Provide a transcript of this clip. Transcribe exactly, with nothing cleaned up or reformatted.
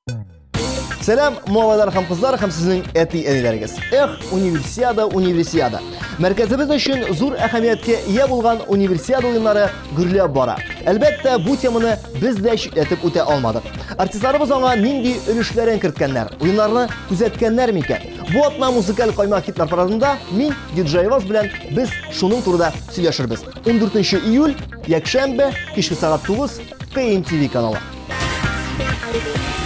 Сәлам, малайлар һәм кызлар һәм сезнең әти әниләрегез. Эх, универсиада, универсиада. Мәркәзебез өчен зур әһәмияткә ия булган универсиада уеннары гөрләп бара. Әлбәттә, бу теманы без дә читләтеп үтә алмадык. Артистларыбыз аңа нинди өлешләрен керткәннәр, уеннарны күзәткәннәр микән? Бу атна музыкаль каймак хитлар парадында мин, диджейыбыз белән без шуның турында сөйләшербез. ундүртенче июль, якшәмбе, кичке сәгать тугыз, К Н Т V каналы.